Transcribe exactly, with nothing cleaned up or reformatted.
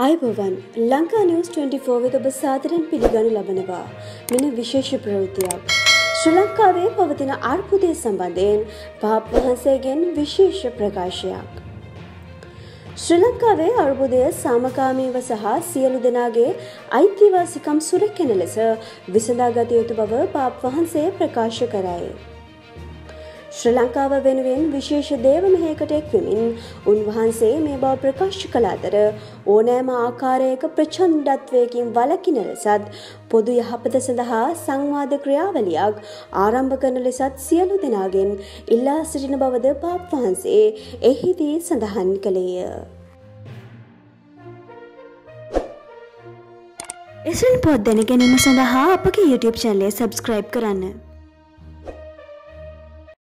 අයිබෝවන් Lanka news twenty for වෙත ඔබ සාදරයෙන් පිළිගනු ලබනවා. මෙන්න විශේෂ ප්‍රවෘත්තියක්. ශ්‍රී ලංකාවේ පවතින අර්බුදය සම්බන්ධයෙන් පාප් වහන්සේගෙන් විශේෂ ප්‍රකාශයක්. ශ්‍රී ලංකාවේ අර්බුදය සාමකාමීව සහ සියලු දෙනාගේ අයිතිවාසිකම් සුරැකෙන ලෙස විසඳා ගත යුතු බව පාප් වහන්සේ ප්‍රකාශ කරයි. ශ්‍රී ලංකාව වෙනුවෙන් විශේෂ දේව මෙහෙයකට එක්වෙමින් උන්වහන්සේ මේ බව ප්‍රකාශ කළ අතර ඕනෑම ආකාරයක ප්‍රචණ්ඩත්වයකින් වළකින ලෙසත් පොදු යහපත සඳහා සංවාද ක්‍රියාවලියක් ආරම්භ කරන ලෙසත් සියලු දෙනාගෙන් ඉල්ලා සිටින බවද පාප් වහන්සේ එහිදී සඳහන් කළේය. එසැනි පොත් දැන ගැනීම සඳහා අපගේ YouTube channel එක subscribe කරන්න.